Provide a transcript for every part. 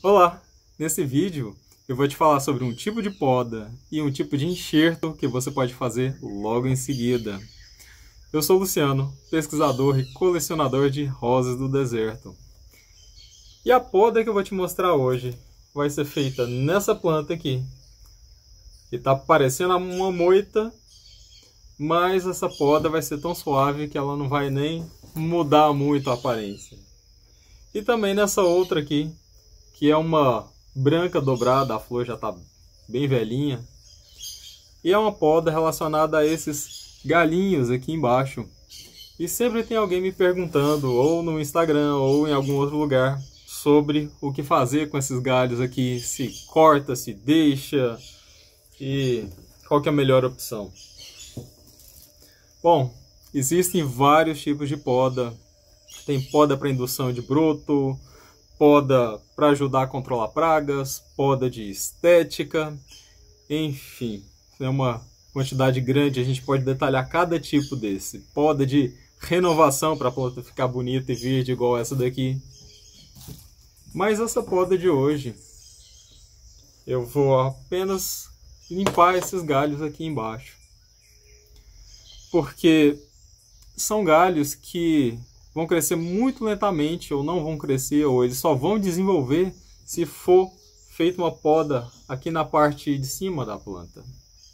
Olá! Nesse vídeo eu vou te falar sobre um tipo de poda e um tipo de enxerto que você pode fazer logo em seguida. Eu sou Luciano, pesquisador e colecionador de rosas do deserto. E a poda que eu vou te mostrar hoje vai ser feita nessa planta aqui, que está parecendo uma moita, mas essa poda vai ser tão suave que ela não vai nem mudar muito a aparência. E também nessa outra aqui, que é uma branca dobrada, a flor já está bem velhinha. E é uma poda relacionada a esses galinhos aqui embaixo. E sempre tem alguém me perguntando, ou no Instagram, ou em algum outro lugar, sobre o que fazer com esses galhos aqui. Se corta, se deixa, e qual que é a melhor opção. Bom, existem vários tipos de poda. Tem poda para indução de broto, poda para ajudar a controlar pragas, poda de estética, enfim, é uma quantidade grande, a gente pode detalhar cada tipo desse. Poda de renovação para a planta ficar bonita e verde igual essa daqui. Mas essa poda de hoje, eu vou apenas limpar esses galhos aqui embaixo. Porque são galhos que vão crescer muito lentamente, ou não vão crescer, ou eles só vão desenvolver se for feita uma poda aqui na parte de cima da planta.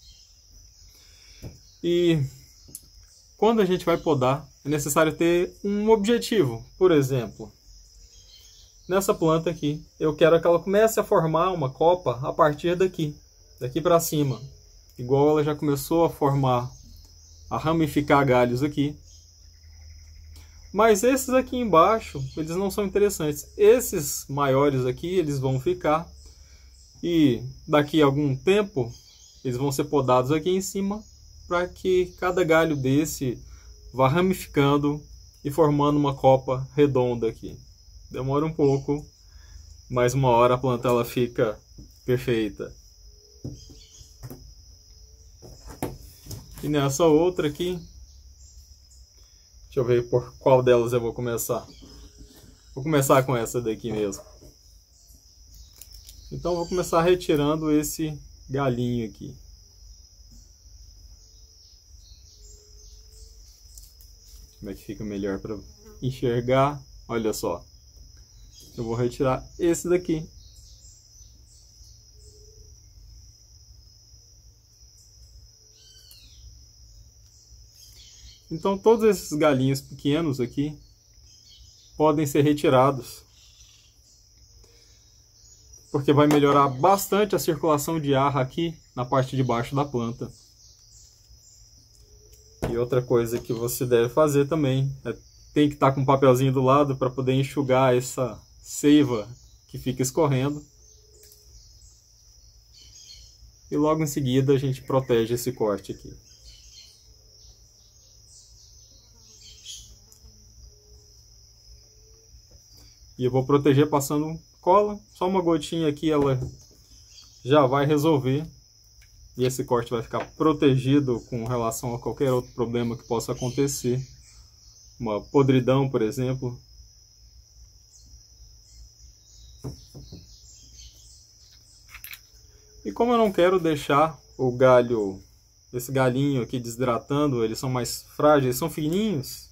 E quando a gente vai podar, é necessário ter um objetivo. Por exemplo, nessa planta aqui, eu quero que ela comece a formar uma copa a partir daqui para cima. Igual ela já começou a formar, a ramificar galhos aqui. Mas esses aqui embaixo, eles não são interessantes. Esses maiores aqui, eles vão ficar. E daqui a algum tempo, eles vão ser podados aqui em cima, para que cada galho desse vá ramificando e formando uma copa redonda aqui. Demora um pouco, mas uma hora a planta ela fica perfeita. E nessa outra aqui, deixa eu ver por qual delas eu vou começar. Vou começar com essa daqui mesmo. Então vou começar retirando esse galinho aqui. Como é que fica melhor para enxergar? Olha só. Eu vou retirar esse daqui. Então todos esses galinhos pequenos aqui podem ser retirados, porque vai melhorar bastante a circulação de ar aqui na parte de baixo da planta. E outra coisa que você deve fazer também é tem que estar com um papelzinho do lado para poder enxugar essa seiva que fica escorrendo. E logo em seguida a gente protege esse corte aqui. E eu vou proteger passando cola, só uma gotinha aqui ela já vai resolver. E esse corte vai ficar protegido com relação a qualquer outro problema que possa acontecer. Uma podridão, por exemplo. E como eu não quero deixar o galho, esse galinho aqui desidratando, eles são mais frágeis, são fininhos.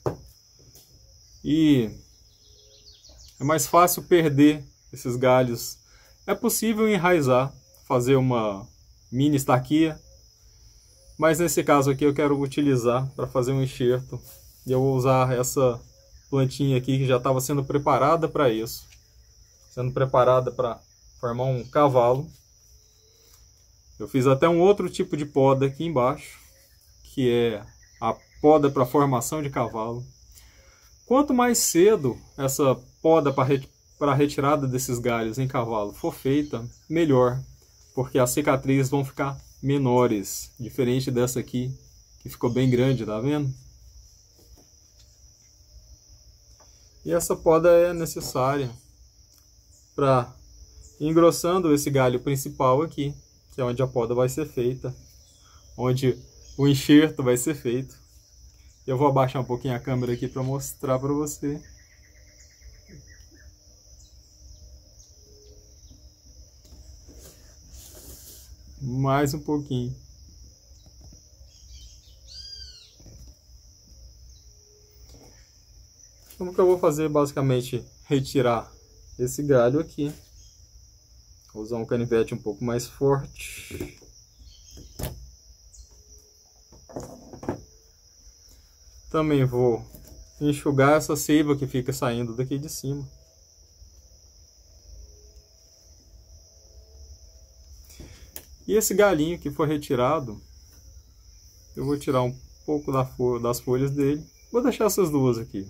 E é mais fácil perder esses galhos. É possível enraizar, fazer uma mini estaquia, mas nesse caso aqui eu quero utilizar para fazer um enxerto. E eu vou usar essa plantinha aqui que já estava sendo preparada para isso. Sendo preparada para formar um cavalo. Eu fiz até um outro tipo de poda aqui embaixo, que é a poda para formação de cavalo. Quanto mais cedo essa poda para a retirada desses galhos em cavalo for feita, melhor, porque as cicatrizes vão ficar menores, diferente dessa aqui, que ficou bem grande, tá vendo? E essa poda é necessária para ir engrossando esse galho principal aqui, que é onde a poda vai ser feita, onde o enxerto vai ser feito. Eu vou abaixar um pouquinho a câmera aqui para mostrar para você. Mais um pouquinho. Então, o que eu vou fazer basicamente retirar esse galho aqui. Vou usar um canivete um pouco mais forte. Também vou enxugar essa seiva que fica saindo daqui de cima. E esse galinho que foi retirado, eu vou tirar um pouco das folhas dele. Vou deixar essas duas aqui.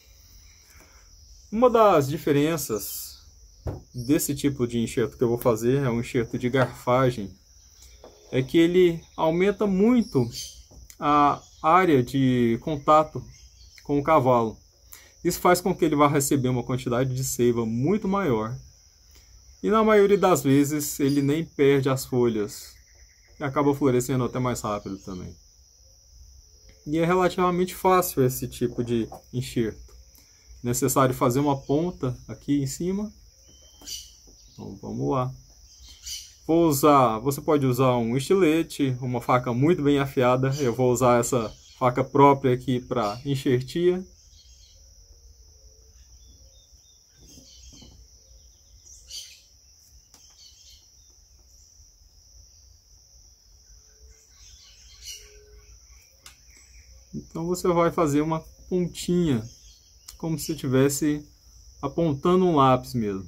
Uma das diferenças desse tipo de enxerto que eu vou fazer, é um enxerto de garfagem, é que ele aumenta muito a área de contato com o cavalo. Isso faz com que ele vá receber uma quantidade de seiva muito maior. E na maioria das vezes ele nem perde as folhas e acaba florescendo até mais rápido também. E é relativamente fácil esse tipo de enxerto. Necessário fazer uma ponta aqui em cima. Então vamos lá. Você pode usar um estilete, uma faca muito bem afiada. Eu vou usar essa faca própria aqui para enxertia. Então você vai fazer uma pontinha, como se estivesse apontando um lápis mesmo.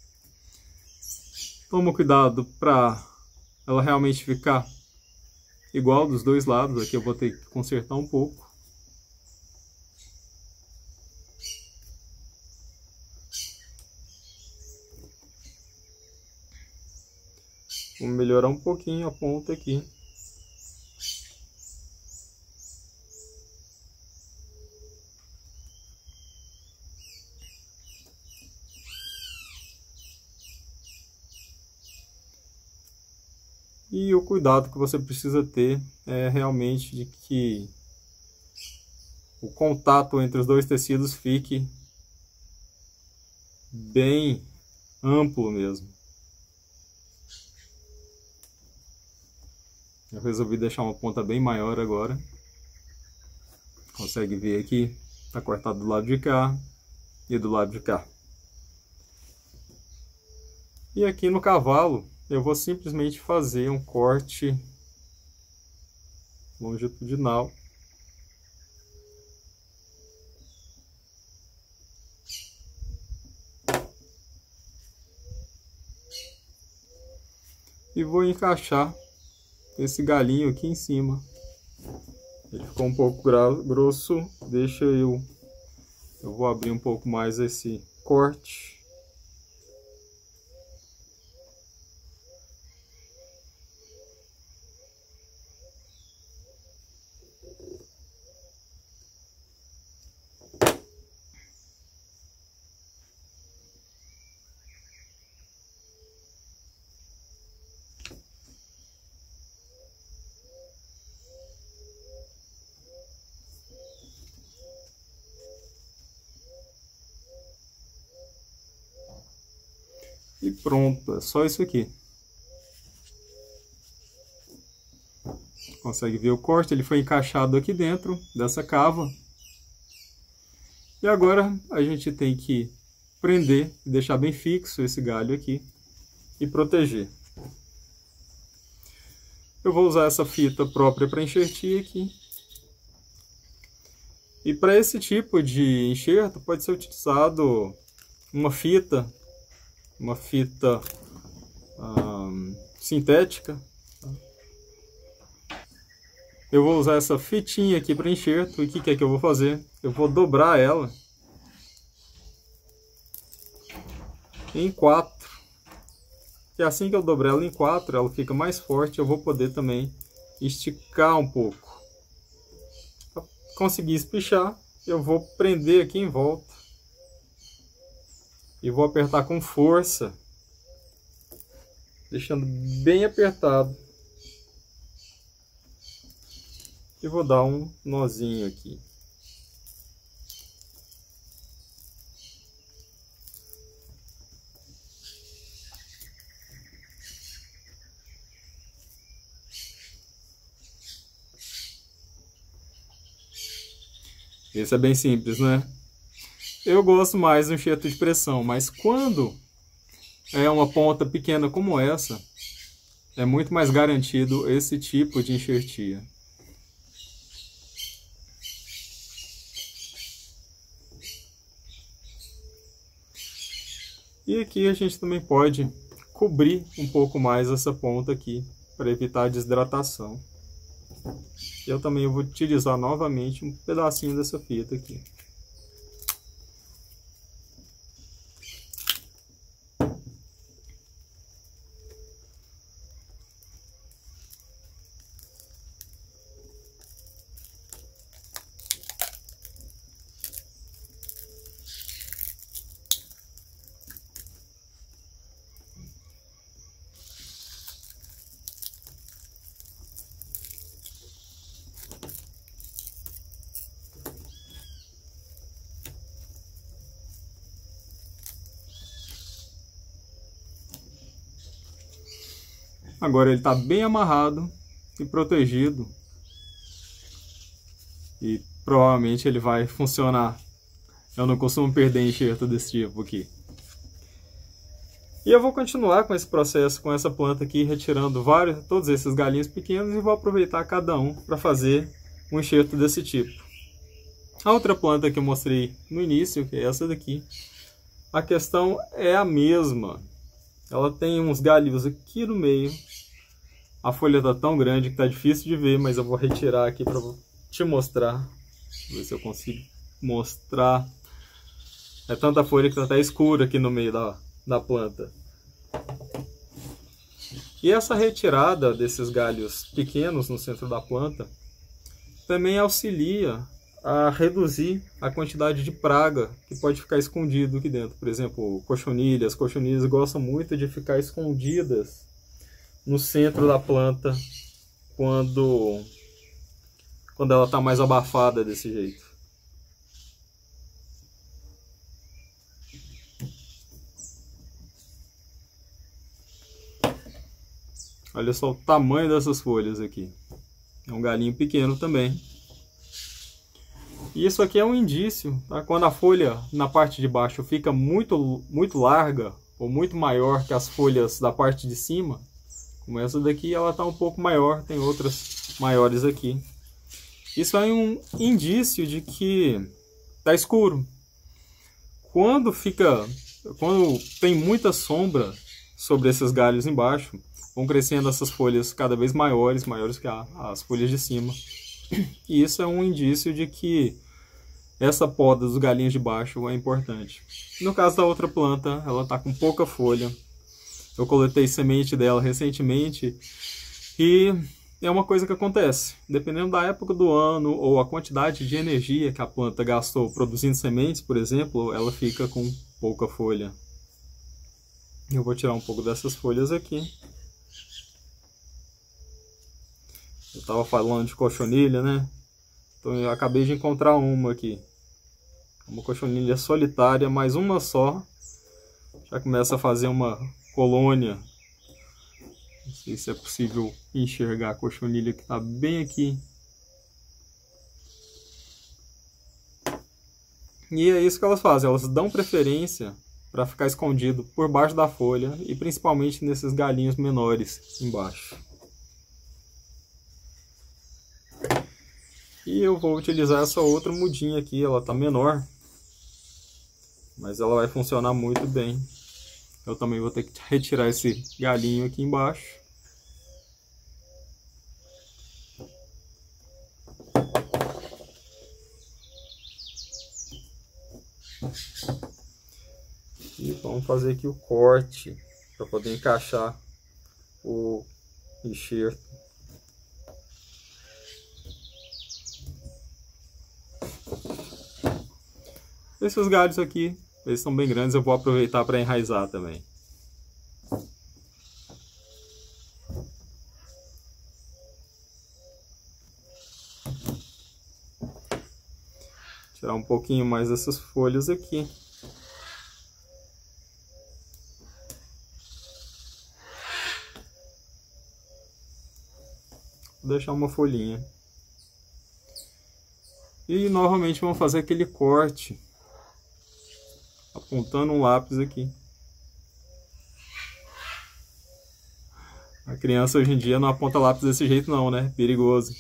Toma cuidado para ela realmente ficar igual dos dois lados. Aqui eu vou ter que consertar um pouco. Vou melhorar um pouquinho a ponta aqui. E o cuidado que você precisa ter é realmente de que o contato entre os dois tecidos fique bem amplo mesmo. Eu resolvi deixar uma ponta bem maior agora. Consegue ver aqui, está cortado do lado de cá e do lado de cá. E aqui no cavalo eu vou simplesmente fazer um corte longitudinal. E vou encaixar esse galinho aqui em cima. Ele ficou um pouco grosso, deixa eu vou abrir um pouco mais esse corte. E pronto, é só isso aqui. Consegue ver o corte? Ele foi encaixado aqui dentro dessa cava. E agora a gente tem que prender e deixar bem fixo esse galho aqui e proteger. Eu vou usar essa fita própria para enxertir aqui. E para esse tipo de enxerto pode ser utilizado uma fita sintética. Eu vou usar essa fitinha aqui para enxerto. E o que é que eu vou fazer? Eu vou dobrar ela em 4. E assim que eu dobrar ela em 4, ela fica mais forte. Eu vou poder também esticar um pouco. Para conseguir espichar, eu vou prender aqui em volta. E vou apertar com força, deixando bem apertado. E vou dar um nozinho aqui. Esse é bem simples, né? Eu gosto mais do enxerto de pressão, mas quando é uma ponta pequena como essa, é muito mais garantido esse tipo de enxertia. E aqui a gente também pode cobrir um pouco mais essa ponta aqui, para evitar a desidratação. Eu também vou utilizar novamente um pedacinho dessa fita aqui. Agora ele está bem amarrado e protegido. E provavelmente ele vai funcionar. Eu não costumo perder enxerto desse tipo aqui. E eu vou continuar com esse processo, com essa planta aqui, retirando todos esses galinhos pequenos e vou aproveitar cada um para fazer um enxerto desse tipo. A outra planta que eu mostrei no início, que é essa daqui, a questão é a mesma. Ela tem uns galhos aqui no meio. A folha está tão grande que está difícil de ver, mas eu vou retirar aqui para te mostrar. Vou ver se eu consigo mostrar. É tanta folha que está até escura aqui no meio da planta. E essa retirada desses galhos pequenos no centro da planta também auxilia a reduzir a quantidade de praga que pode ficar escondido aqui dentro. Por exemplo, cochonilhas. Cochonilhas gostam muito de ficar escondidas no centro da planta quando ela está mais abafada desse jeito. Olha só o tamanho dessas folhas aqui. É um galinho pequeno também. E isso aqui é um indício, tá? Quando a folha na parte de baixo fica muito larga ou muito maior que as folhas da parte de cima, como essa daqui, ela está um pouco maior, tem outras maiores aqui. Isso é um indício de que está escuro. Quando tem muita sombra sobre esses galhos embaixo, vão crescendo essas folhas cada vez maiores que as folhas de cima. E isso é um indício de que essa poda dos galinhos de baixo é importante. No caso da outra planta, ela está com pouca folha. Eu coletei semente dela recentemente e é uma coisa que acontece. Dependendo da época do ano ou a quantidade de energia que a planta gastou produzindo sementes, por exemplo, ela fica com pouca folha. Eu vou tirar um pouco dessas folhas aqui. Eu estava falando de cochonilha, né? Então eu acabei de encontrar uma aqui. Uma cochonilha solitária, mais uma só. Já começa a fazer uma colônia. Não sei se é possível enxergar a cochonilha que está bem aqui. E é isso que elas fazem. Elas dão preferência para ficar escondido por baixo da folha e principalmente nesses galinhos menores embaixo. E eu vou utilizar essa outra mudinha aqui, ela está menor, mas ela vai funcionar muito bem. Eu também vou ter que retirar esse galinho aqui embaixo. E vamos fazer aqui o corte para poder encaixar o enxerto. Esses galhos aqui, eles são bem grandes, eu vou aproveitar para enraizar também. Tirar um pouquinho mais dessas folhas aqui. Vou deixar uma folhinha. E novamente vamos fazer aquele corte, apontando um lápis aqui. A criança hoje em dia não aponta lápis desse jeito não, né? Perigoso.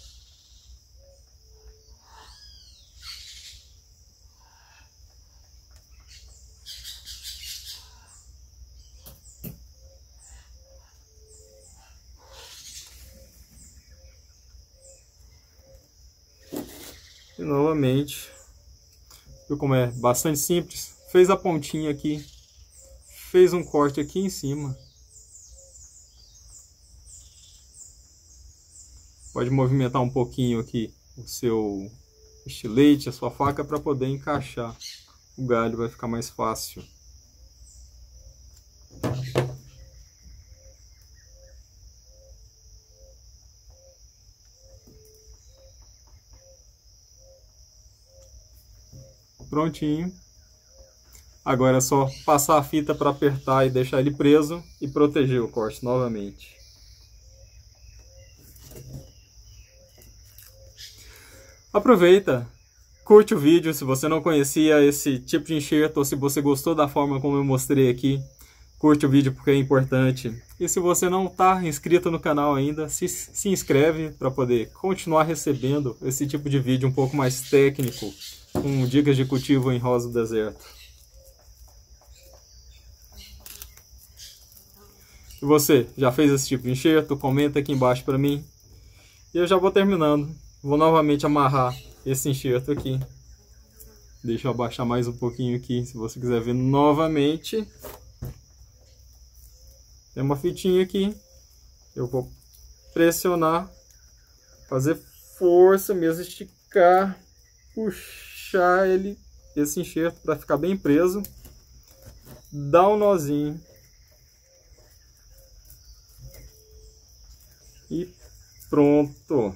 E novamente, viu como é bastante simples? Fez a pontinha aqui, fez um corte aqui em cima. Pode movimentar um pouquinho aqui o seu estilete, a sua faca, para poder encaixar o galho, vai ficar mais fácil. Prontinho. Agora é só passar a fita para apertar e deixar ele preso e proteger o corte novamente. Aproveita, curte o vídeo se você não conhecia esse tipo de enxerto ou se você gostou da forma como eu mostrei aqui. Curte o vídeo porque é importante. E se você não está inscrito no canal ainda, se inscreve para poder continuar recebendo esse tipo de vídeo um pouco mais técnico, com dicas de cultivo em rosa do deserto. E você, já fez esse tipo de enxerto? Comenta aqui embaixo para mim. E eu já vou terminando. Vou novamente amarrar esse enxerto aqui. Deixa eu abaixar mais um pouquinho aqui, se você quiser ver novamente. Tem uma fitinha aqui. Eu vou pressionar, fazer força mesmo, esticar, puxar esse enxerto para ficar bem preso. Dá um nozinho. E pronto.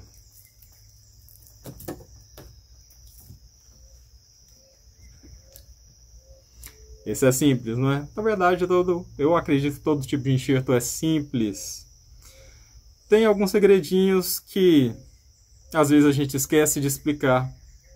Esse é simples, não é? Na verdade, eu acredito que todo tipo de enxerto é simples. Tem alguns segredinhos que às vezes a gente esquece de explicar.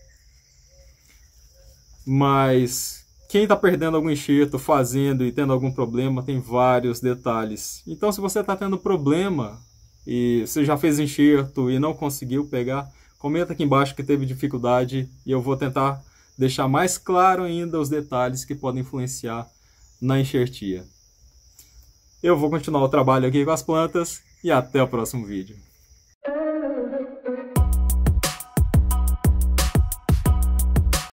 Mas quem está perdendo algum enxerto, fazendo e tendo algum problema, tem vários detalhes. Então, se você está tendo problema e você já fez enxerto e não conseguiu pegar, comenta aqui embaixo que teve dificuldade e eu vou tentar deixar mais claro ainda os detalhes que podem influenciar na enxertia. Eu vou continuar o trabalho aqui com as plantas e até o próximo vídeo.